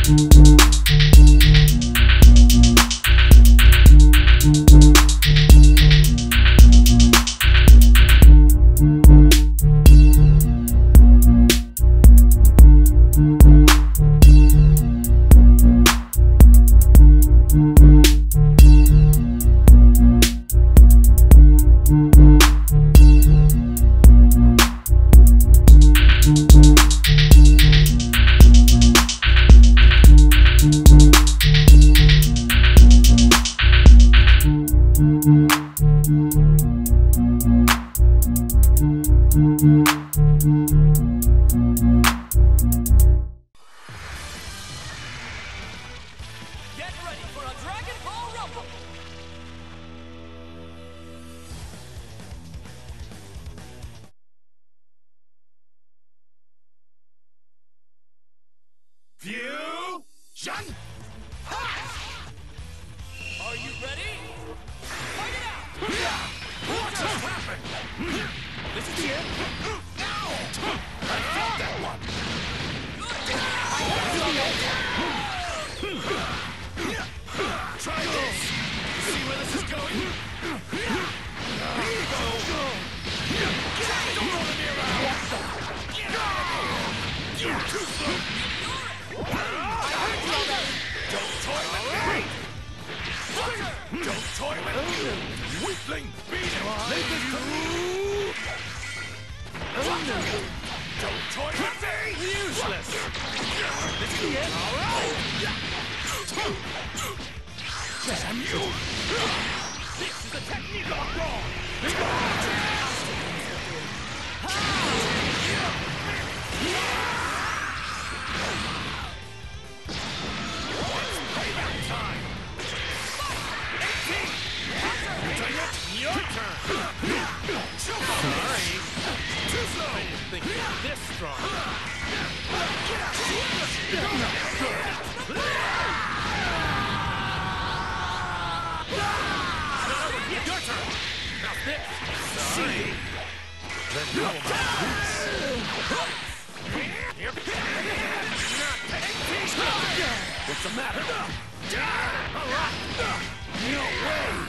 Fusion! Are you ready? Fight it out! What just happened? This is the end? Ow! I felt that one! Try this! See where this is going? Here you go! Don't roll me around! You're too slow! Don't toy with me! Don't toy with me! Weakling! Beat him! Leave this to you! Don't toy with me! Useless! This is the end! Alright! Damn you! This is the technique of God! Your turn! Sorry! Too slow! I didn't think you were this strong! Your turn! Now this! Sorry! Then go What's the matter? No way!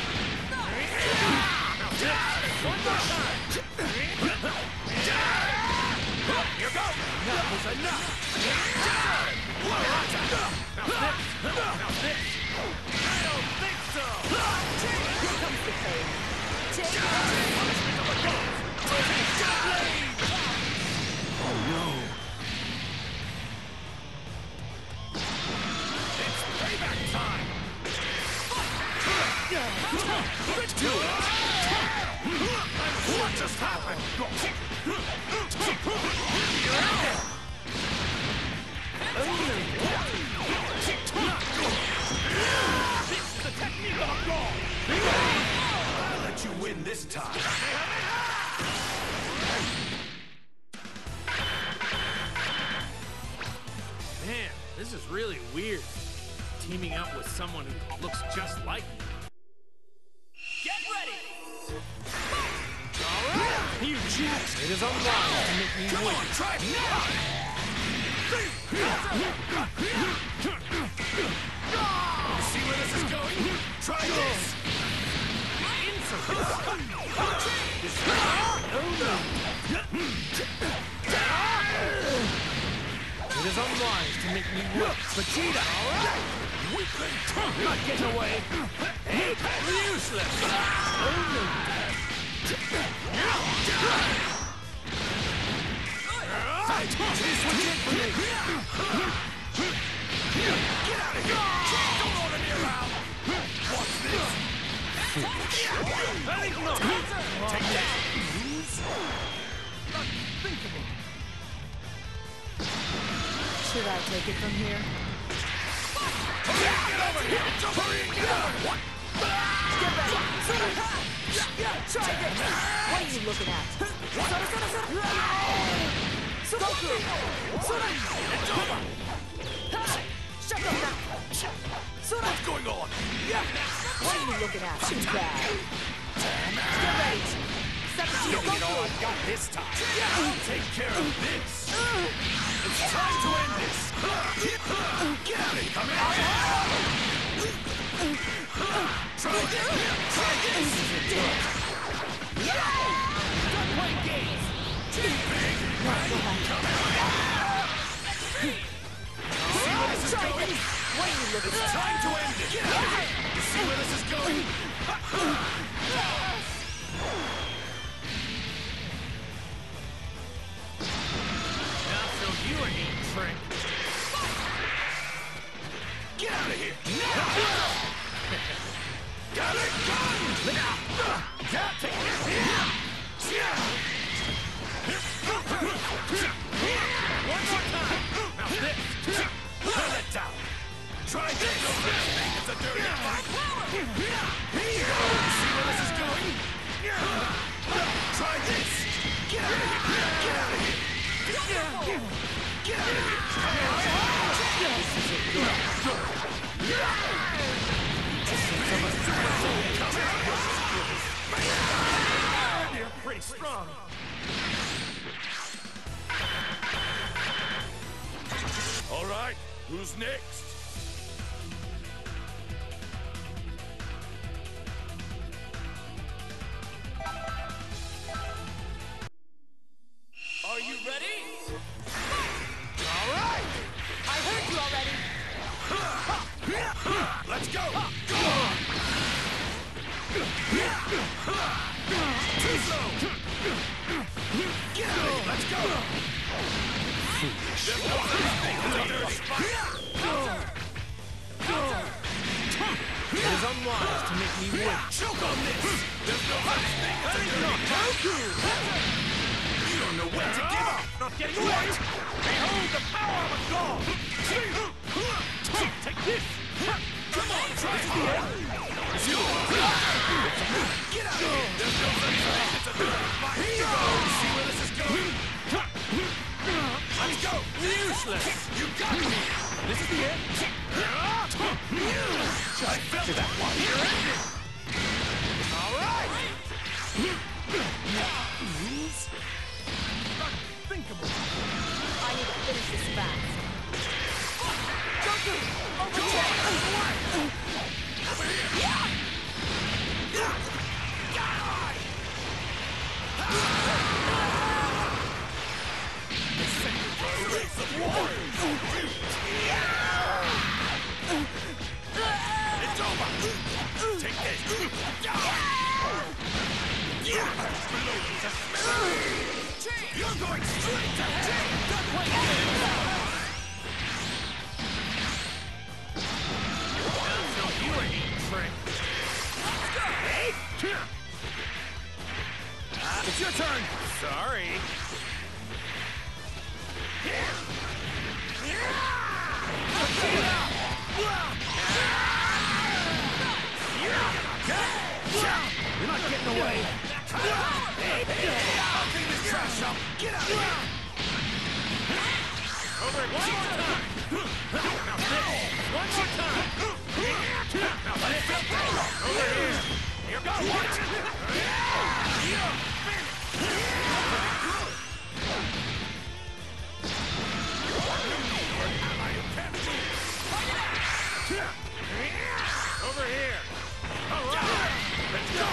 One more time! Here goes! That was enough! Now this! I don't think so! Here comes the pain. Take it! Punishment of the gods! Oh no! It's payback time! Let's do it! What just happened? This is the technique of a god! I'll let you win this time! Man, this is really weird. Teaming up with someone who looks just like you. Get ready! You cheat! It is unwise to make me win. Come on, try it now! See where this is going? Try this! It is unwise to make me win. Vegeta! Weakling! Not getting away! Useless! He's switching for me! Get out of here! Don't order me around! What's this? I think not! Take that! Unthinkable! Should I take it from here? Get over here! Hurry and get over! Get back! Try this! What are you looking at? Goku! It's over! Shut up now! What's going on? What are you looking at? Too bad. Get ready! You don't get all I've got this time. I'll take care of this. It's time to end this. Come in! Try this! Don't play games! See where this is going? It's time to end it! You see where this is going? Now so you are getting tricked. Get out of here! Got it gun! Yeah, take this! One more time! Now this! Pull it down! Try this! It's a dirty fight! Here you go! See where this is going? Try this! Get out of here! Get out of here! Get out of here! This is a You're pretty strong. All right, who's next? Are you ready? All right! I heard you already. Let's go! Too slow! Get out of here! Let's go! There's no such thing as a dirty fight! It is unwise to make me wait. Choke on this! There's no such thing as a dirty fight! You don't know when to give up! Not getting away! Behold the power of a god! Take this! Come on, try it! Get out of here! There's no such thing as a dirty fight! Here you go! See where this is going? Let's go! Useless! You got me! This is the end! I felt that one! You're ended! All right! Moves? Unthinkable! I need to finish this fast. Goku! Over Go here! on! Over here! Race of war! It's over! Take this! You're going straight to hell! Don't play Now so you are getting tricked. Hey! It's your turn! Sorry. You're not getting away. I'll clean this trash up. Get out of here. Over it one more time. Now this. One more time. Now this. Over here. Here goes one. You're over here. All right. Let's go.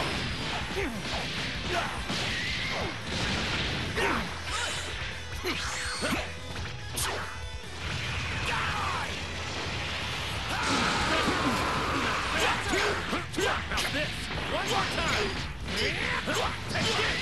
Now this. One more time. Take it.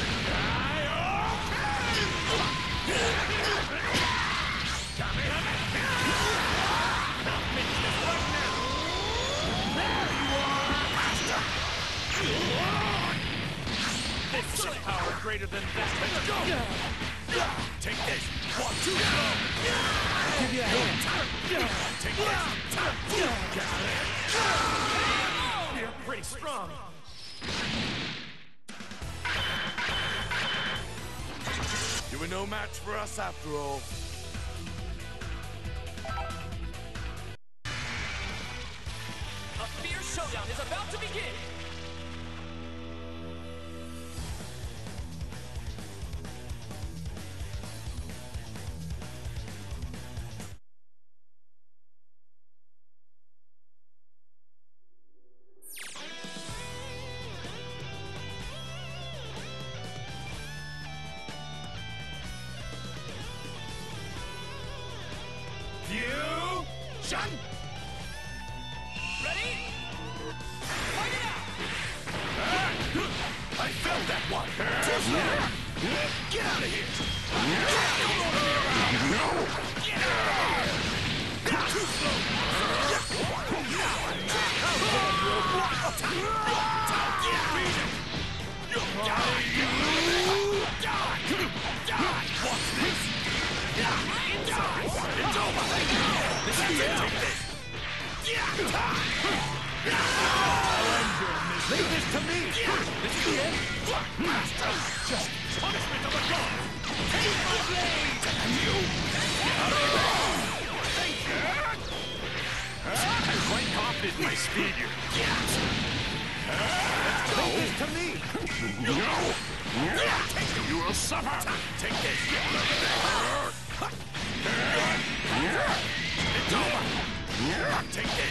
This is power greater than that. Let's go! Take this! One, two, go! I'll give you a hand. Take this! Got it! You're pretty strong. You were no match for us after all. A fierce showdown is about to begin! perfection! Ready? Fight it out! I felt that one! Too slow! Get out of here! Don't order me around! No! Get out of here! Too slow! What's this? It's over! This is it! Take this! Leave this to me! This is the end! Master! Just punishment of the gods! Take my blade! And you! Get out of here! Thank you! I'm quite confident in my speed here. Let's go! Leave this to me! No! Take it! You will suffer! Take this! It's over! Take this!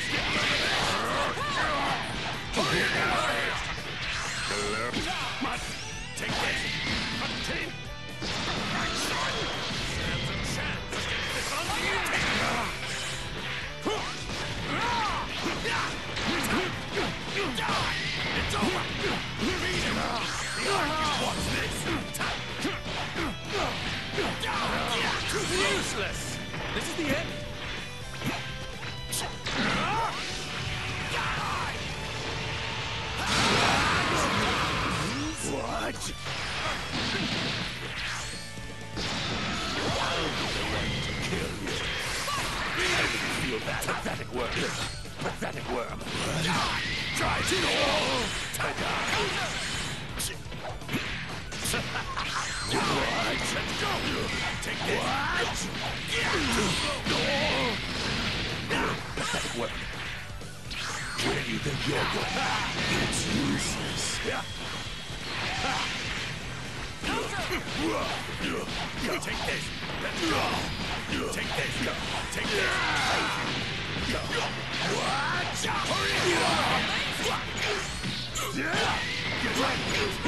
Take this! Contain! Action! Stands a chance against this Undertaker! It's over! Beat him! What's this? Useless! This is the end? What? I'll be the one to kill you. I didn't feel that. Pathetic worm. Pathetic worm. Try to all. Ta-da. What? Let's go. Take this. What? Pathetic worm. Where do you think you're going? It's useless. Take this. Let's go. Take this. Take this. What? Hurry up. Get ready.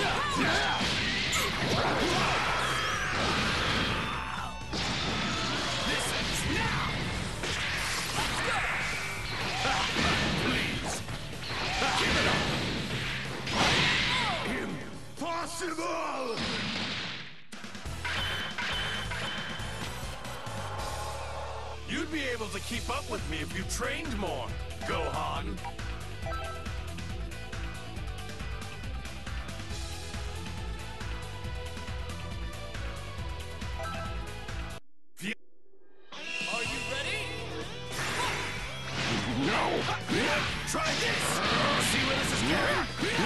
This ends now. Let's go. Please. Give it up. Impossible! You'd be able to keep up with me if you trained more, Gohan. Are you ready? No! Try this! See where this is going?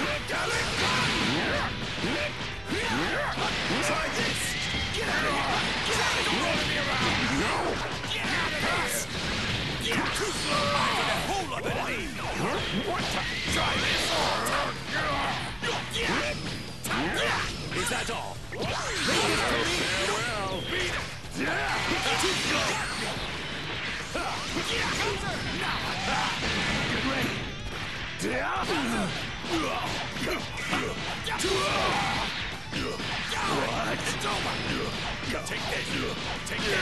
Try this! Get out of here! Get out of here! Don't order me around! No! Get out of here! You're too slow! I got a whole lot of it! What? Try this! Is that all? Leave this to me! Well, beat it! Too slow! Get ready! What? It's over! Take this! Take this!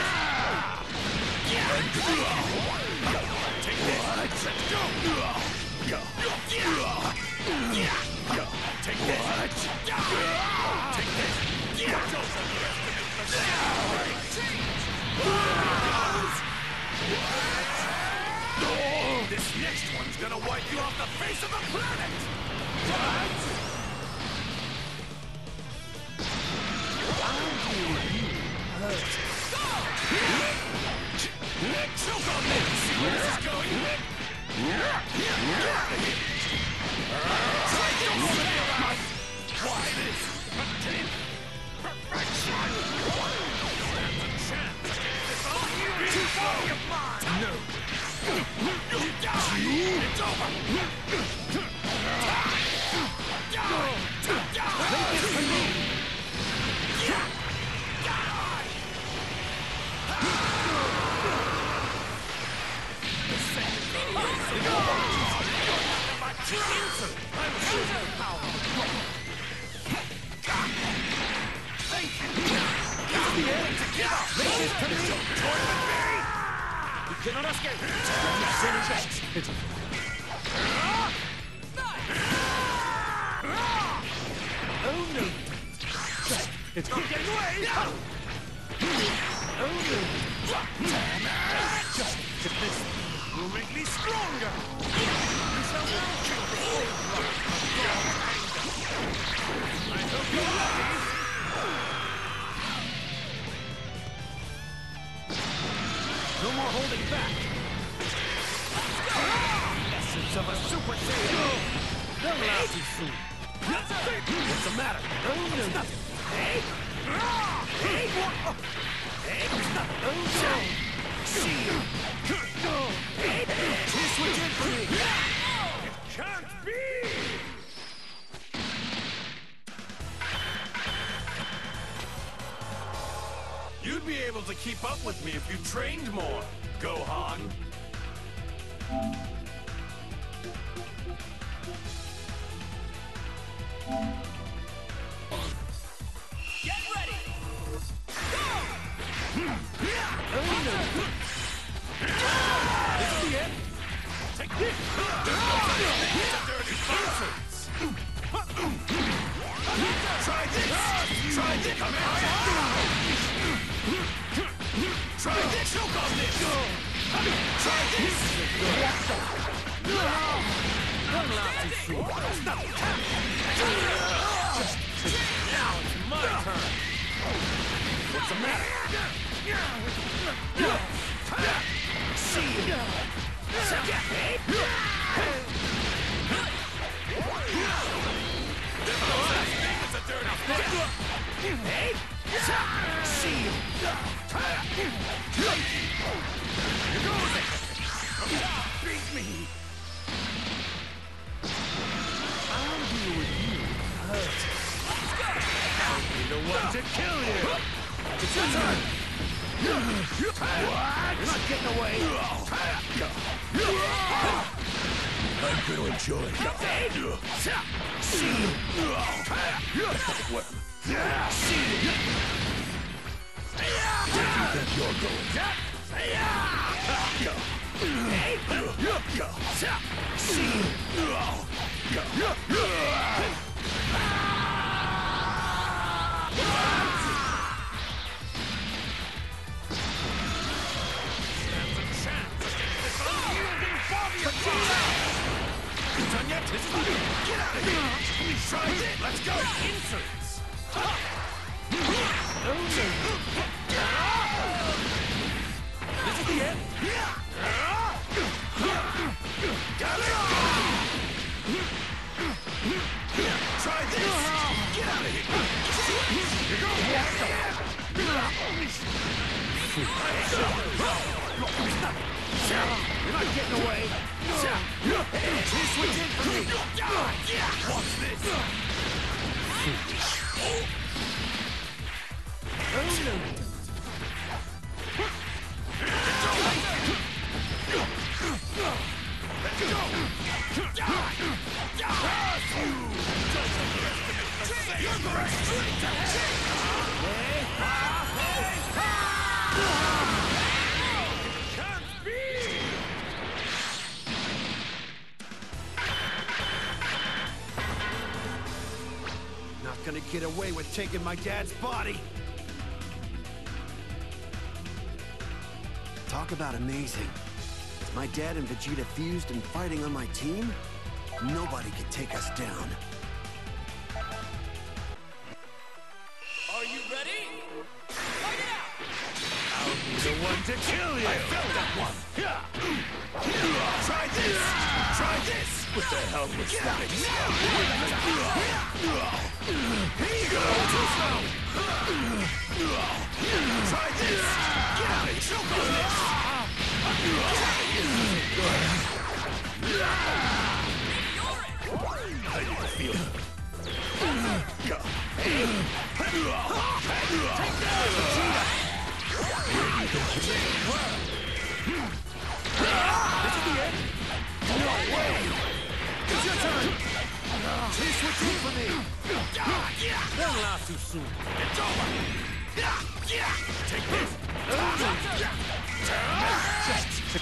Take this! Let's go! Take this! Take this! This next one's gonna wipe you off the face of the planet! What? Choke on this! See where this is going? Why this? Perfection! Stands a chance against this too far! No! It's over! Oh no! It's not getting away! Oh no! This will make me stronger! You shall now kill the old rock of God's anger! I hope you're ready! No more holding back! Essence of a Super Saiyan! Don't laugh too soon! What's the matter? Oh no! Nothing! Hey! Hey! Hey! Nothing! Oh no! See you! Hey! This was it for me! It can't be! You'd be able to keep up with me if you trained more, Gohan. Get ready! Go! Oh no! This is the end! Take this! It's a dirty nonsense! Try this! Try this! Come here! Try this! Choke on this! Try this! Don't laugh too soon! Stop! Now it's my turn! What's the matter? See you! It's a dirty hey! See you! Here goes it! Beat me! I'll deal with you first. I'll be the one to kill you! It's your turn! What? You're not getting away! I'm gonna enjoy it. See you! See you! Where do you think you're going? See you! Done yet? This is get out of here! Try it! Let's go! Inserts! Oh no! This is the end! Got it! Try this! Get out of here! Here goes! You're not getting away! Two switch in for me! Watch this! Oh no! Let's go! You're going straight to can't be! Not gonna get away with taking my dad's body! Talk about amazing. Is my dad and Vegeta fused and fighting on my team? Nobody can take us down. Are you ready? Fight it out! I'll be the one to kill you! I felt that one! Try this! Try this! What the hell was that? Here you go! Too slow! Try this! Get out of here! Choke on this! How do you feel? Take that, Vegeta! This is the end? No way! It's your turn! Please switch in for me! Don't laugh too soon. It's over! Take this!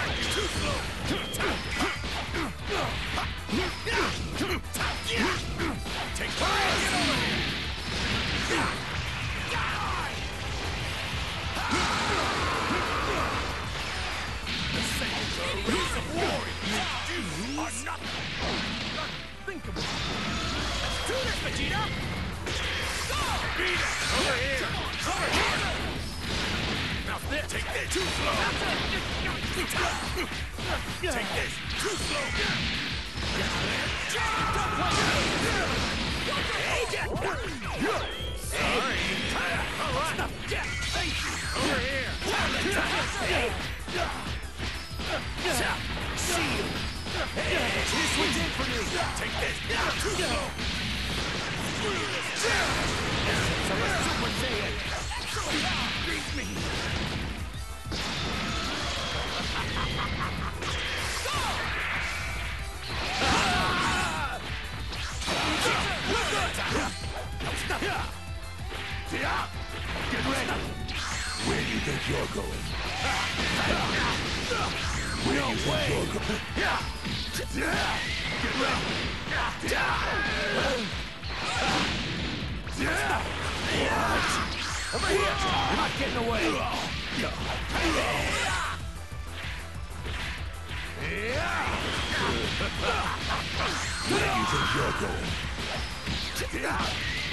Too slow! Take fire! Get over here! The Saiyans are a race of warriors! You are nothing! Unthinkable! Let's do this, Vegeta! Go! Beat it! Over here! Over here! Now this! Take this! Too slow! Take this! Too slow! Sorry! Alright! Thank you! Over here! See you! This one's in for me! Take this! Too slow! Super Saiyan! Beat me! Get ready! Where do you think you're going? No way! Get ready! Over here! You're not getting away! Where do you think you're going? Get ready!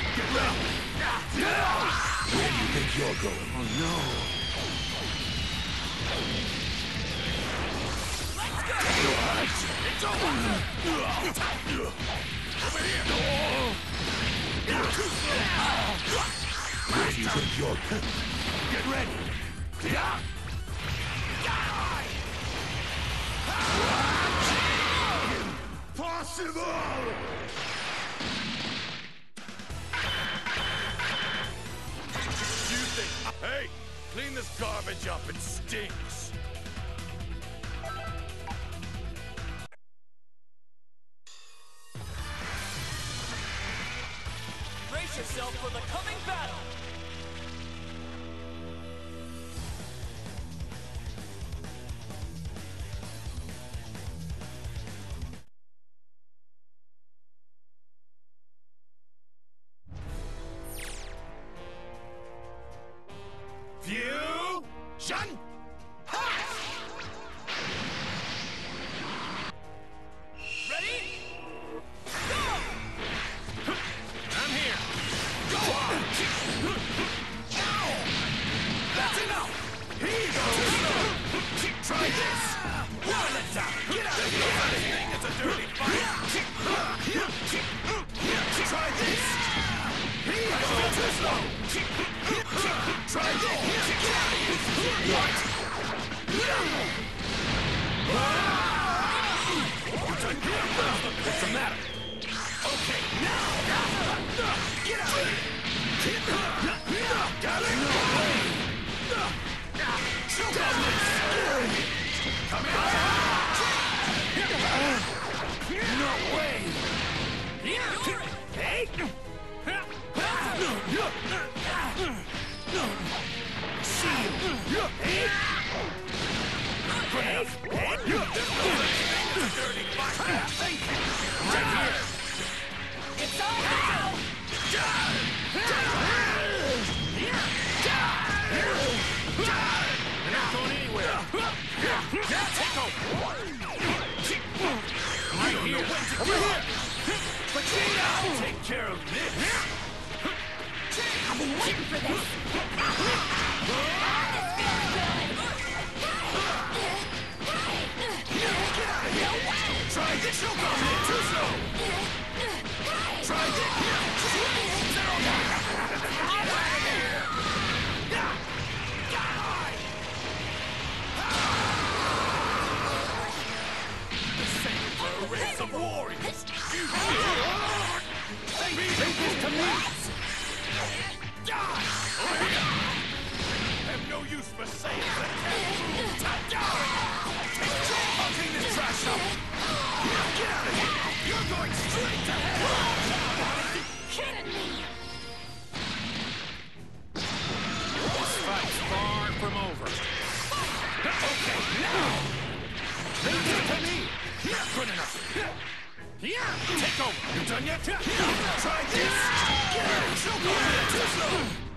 Where do you think you're going? Oh no! Let's go! It's over! Over here! Where do you think you're going? Get ready! Impossible! Hey, clean this garbage up, it stinks! Brace yourself for the coming battle! Fusion! Ha! Ready? Go! I'm here! Go on! That's enough! Here you go! Try this! One at a time! Get out of here! I think it's a dirty fight! Try this! Here you go! Too slow! Try this! Get out of here! What? What's the matter? Okay, now! Get out of here! Got it? No way! Come here! No way! Hey! See you! Hey! Hey! Dirty fight! Thank you! Right here! It's all now! You're not going anywhere! Take over! Right here! Over here! Vegeta! Take care of this! I've been waiting for this. Try this! You'll go too slow! Try this! Zero! Get out of here! The Saiyans are a race of warriors! You Take this to me! Over here! Have no use for Saiyans that can't I'll clean this trash up! Get out of here! You're going straight to hell! Kidding me. This fight's far from over. Okay, now! Good enough. Take over. You done yet? Try this. Choke on it. Too slow.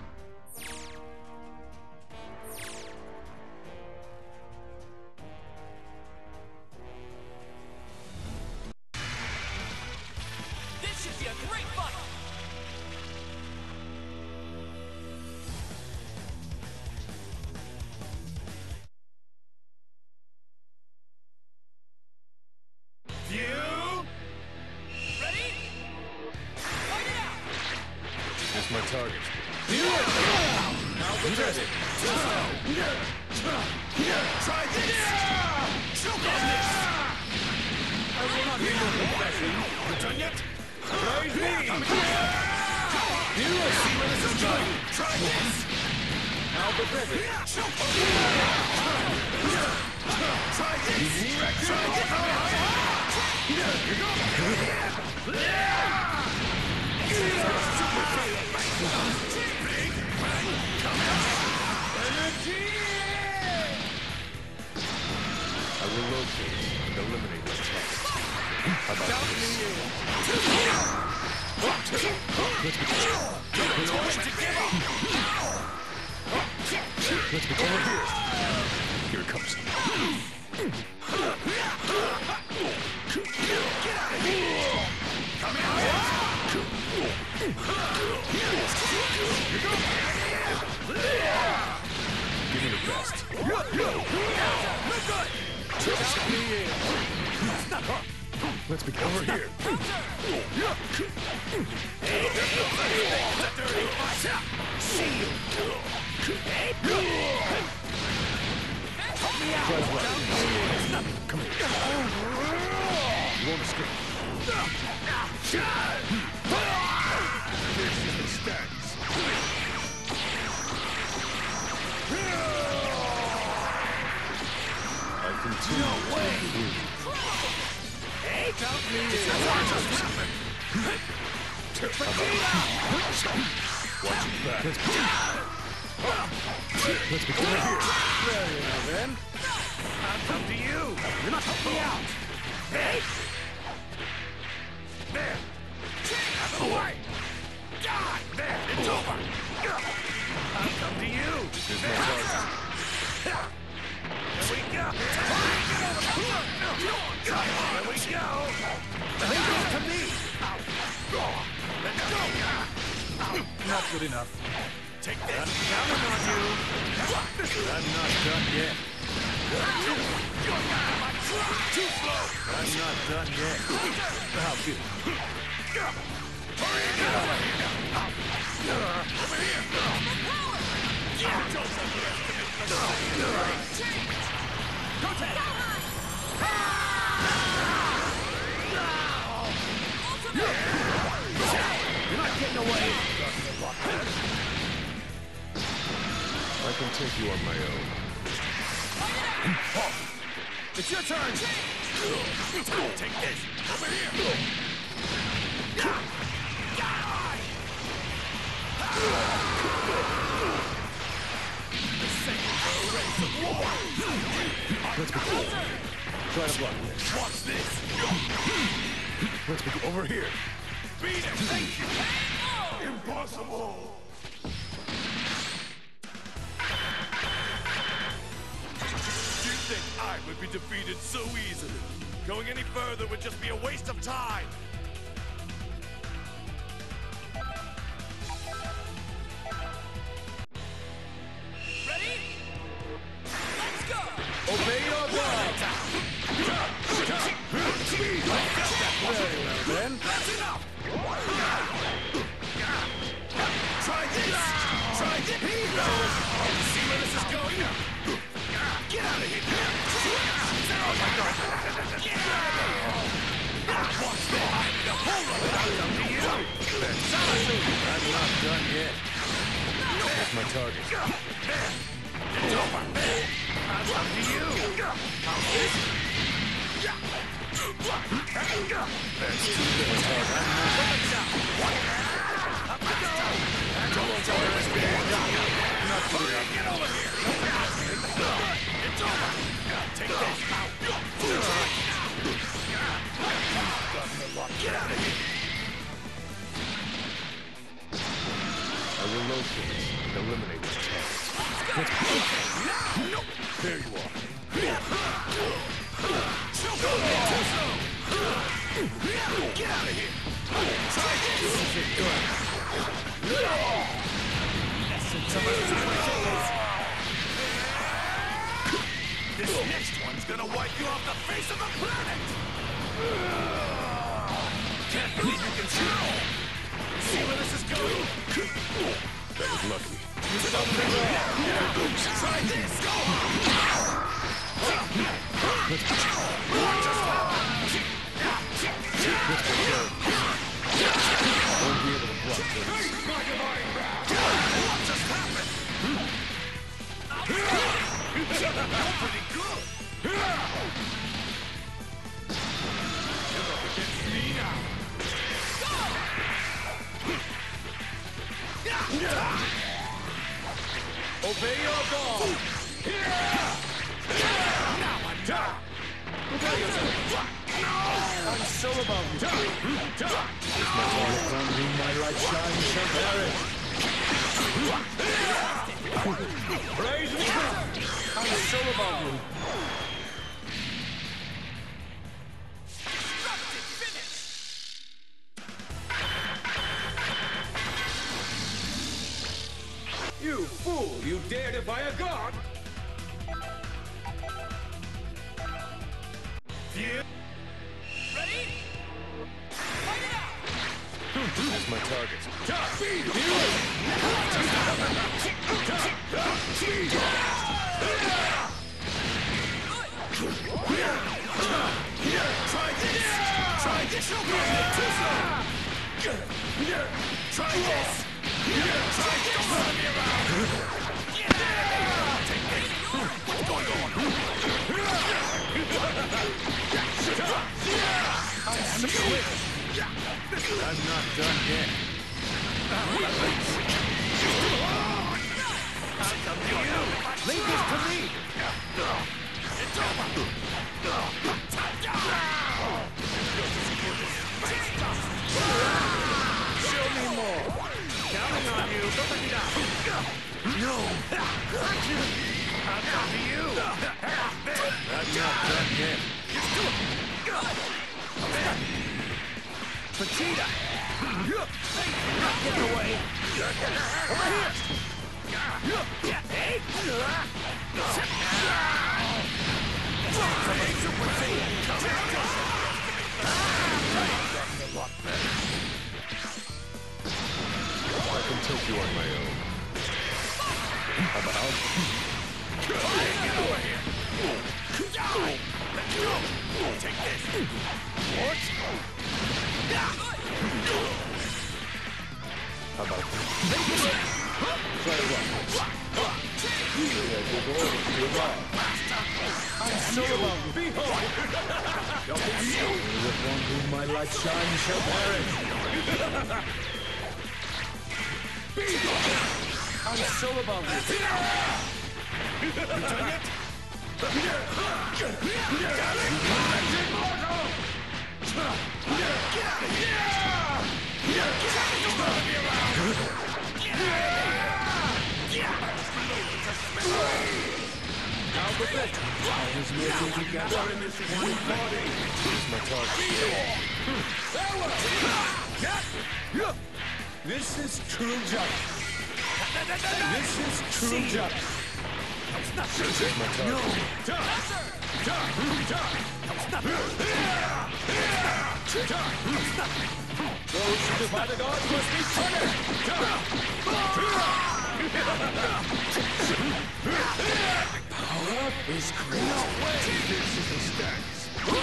This should be a great fight. View. Ready? Fight it out. That's my target. Now the desert. Try this. Choke on this. I will not be no confession. You done yet? Praise me! You will see where this is going. Try this. Now the desert. Choke on this. Try this. Try this. Here you go. Big bang coming. Energy. I will locate and eliminate the test. How about this? Let's begin over here. Here it comes. Give me the best. Let's begin over here. Come here. You won't escape. This is the stance. I continue. No way. Hey, count me in. Watch your back. Let's begin over here. Well, then. I'll come to you. You must help me out. Hey! There. Out of the way. God, there. It's over. I'll come to you. This is my target. Here we go. Here we go. Leave it to me. Let's go. Not good enough. Take this. I'm counting on you. I'm not done yet. Too slow. I'm not done yet. How good? Over here. Don't You're not getting away. I can take you on my own. It's your turn. Take this. Over here. Let's go. Try to block this. Watch this. Let's go over here. Beat it. Thank you. Impossible. You think I would be defeated so easily? Going any further would just be a waste of time. Ready? Let's go. Obey your God! Then that's enough. Try this. Try this. See where this is going? Get out of here. Oh my God. Get out of here. Watch this. Hold on. It's up to you. I'm not done yet. That's my target. It's over. It's up to you. How's this? That's too big. Up I go. Don't overspeed. Not good enough. Get over here. It's over. Take this. locate and eliminate the test. There you are. Get out of here! Try this next one's gonna wipe you off the face of the planet! Can't believe you can shoot! See where this is going? That was lucky. Try this! Go on! Won't be able to block this. What just happened? Pretty good! You're up against me now! Obey your ball! Now I'm done! I'm so about you. Upon whom my light shines shall perish. Praise me! I'm so about you. You fool! You dare defy a god? Yeah. Ready? Fight it out! That's my target. Try this! Try this! Try this! Try this! Don't run me around! Take this! What's going on? I'm not done yet. Leave this to me! It's over! Show me more! Counting on you! Don't let me down! No! I'll come to you! I'm not done yet. Vegeta! Not getting away! Over here! Hey! Super Saiyan! I can take you on my own. How about? Get over here! Let's go! Take this! What? How about this? Try it once. I'm so about you. Behold! Upon whom my light shines shall perish. I'm so about you. You doing it? Now the bit. All is working together in this one body. Here's my target. This is true justice. This is true justice. This is my Those who defy the gods must be punished! Power is great. No way! This is the stance.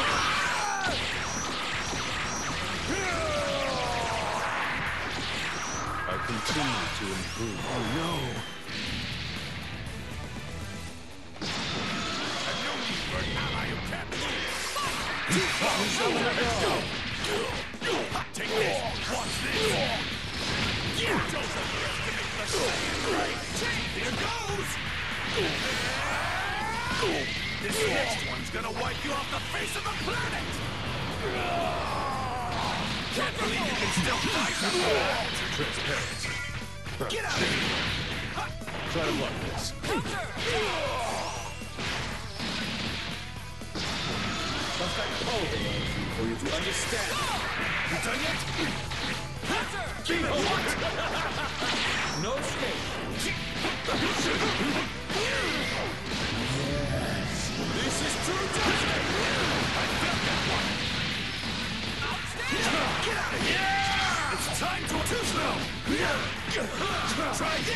I continue to improve. Oh no! I've known you for an ally who can't move. Take this! Watch this! Don't underestimate the Saiyan, right? Here goes! This next one's gonna wipe you off the face of the planet! Can't believe you can still fight! Transparency. Get out of here! Try to block this. Just like Polding for you to understand. You done yet? What? No escape. This is true justice! I felt that one! Get out of here! It's time to too slow! Try it!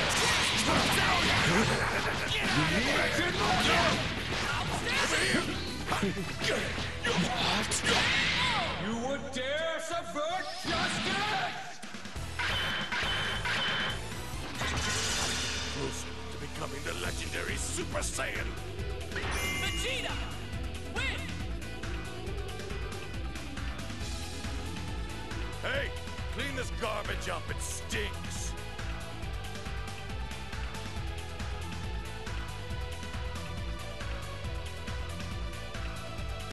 You would dare subvert justice? Closer to becoming the legendary Super Saiyan! Vegeta! Win! Hey, clean this garbage up, it stinks!